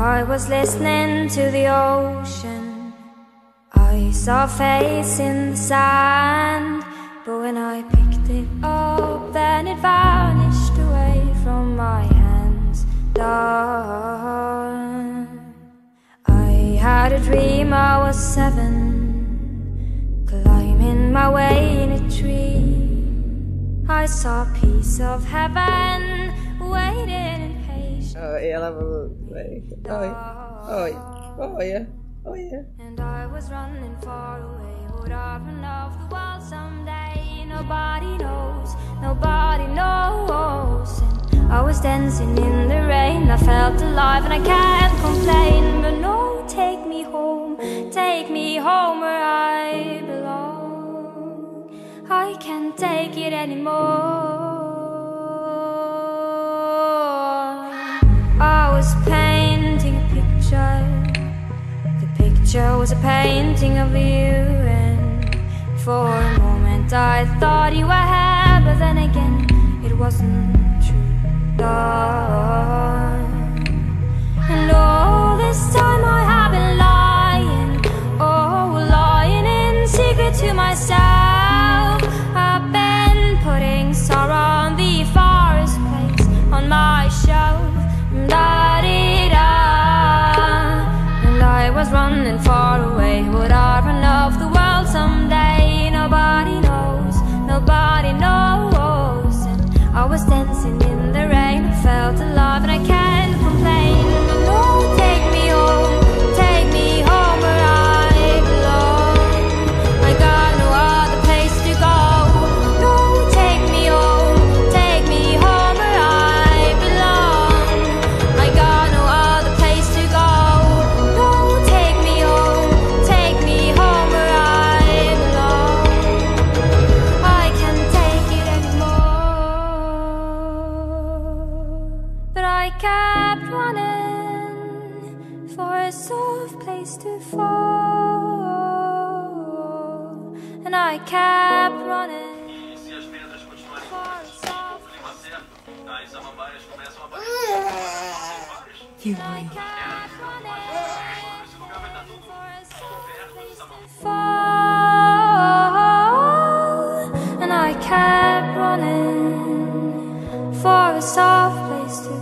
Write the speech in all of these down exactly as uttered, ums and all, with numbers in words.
I was listening to the ocean. I saw a face in the sand, but when I picked it up, then it vanished away from my hands. Done. I had a dream I was seven, climbing my way in a tree. I saw a piece of heaven waiting in patience. Oh, ela vai. Oi, oi, olha, olha. And I was running far away. Would I run off the world someday? Nobody knows, nobody knows. And I was dancing in the rain. I felt alive and I can't complain. But no, take me home, take me home where I belong. I can't take it anymore. I was painting a picture. The picture was a painting of you, and for a moment I thought you were here, but then again it wasn't true. Darling. And all this time I have been lying, oh, lying in secret to myself. I've been putting sorrow on the forest place on my shelf. Da-dee-da. And I was running far away. Would I run off the world someday? Nobody knows, nobody knows. And I was dancing in the rain. I felt alive and I can't complain. No, take me home, take me home where I belong. I got no other place to go. No, take me home, take me home where I belong. I got no other place to go. No, take me home, take me home where I belong. I can't take it anymore. But I kept running for a soft place to fall. And I kept running. E se as vendas continuarem no clima certo, as samambaias começam a aparecer. Tem várias. Esse lugar vai estar tudo coberto de samambaias. Fall. And I kept running for a soft place to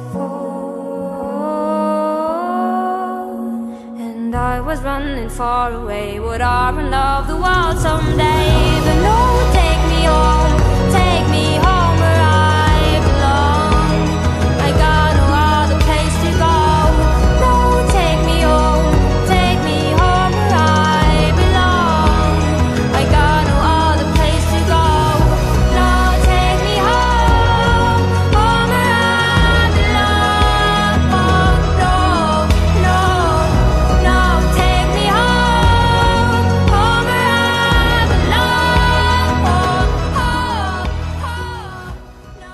fall. And I was running far away. Would I run off the world someday? But no, take me home, take me home where I belong. I got no other place to go. No, take me home, take me home where I belong. I got no other place to go. No, take me home, home where I belong. Oh, no, no, no, take me home, home where I belong. Oh, oh, oh, no,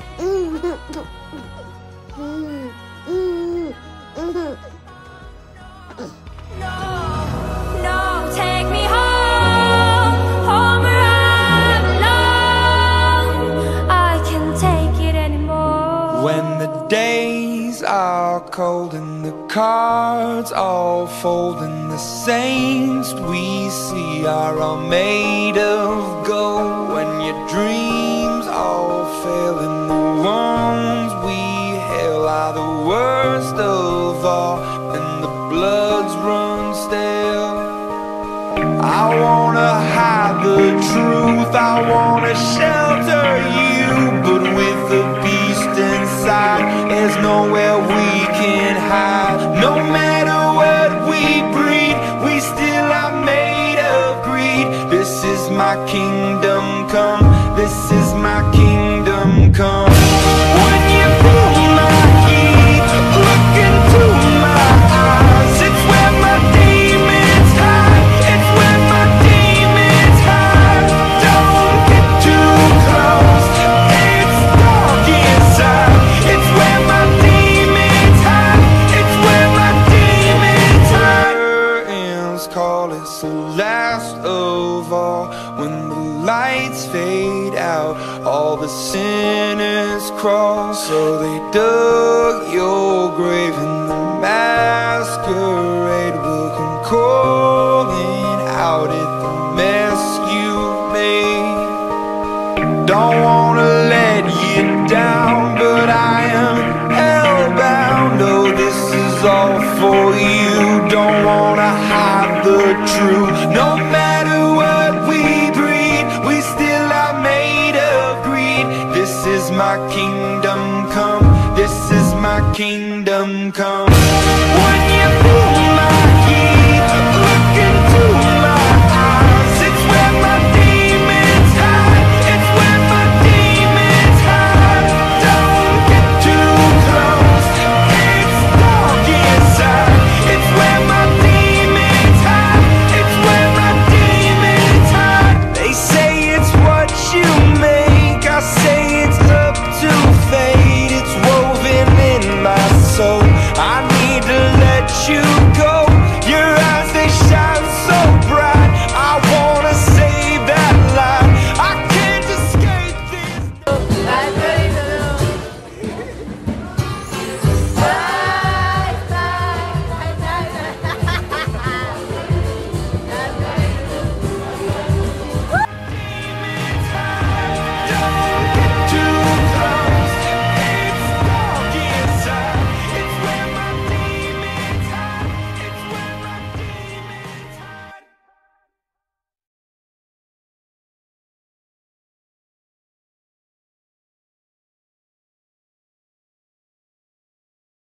no, no, take me home, home where I belong. I can't take it anymore. When the days are cold and the cards all fold and the saints we see are all made of gold, when your dreams all fail and the ones we hail are the worst of all and the bloods run stale, I wanna hide the truth, I wanna shelter you, but with the beast inside, there's nowhere we can hide. No matter what we breed, we still are made of greed. This is my kingdom come, this is my kingdom come. When you pull my heat, look into my eyes, it's where my demons hide, it's where my demons hide. Don't get too close, it's dark inside, it's where my demons hide, it's where my demons hide. Curtains call, it's the last of all. When the lights fade out, all the sinners crawl. So they dug your grave in the mad true. No matter what we breed, we still are made of greed. This is my kingdom come, this is my kingdom come.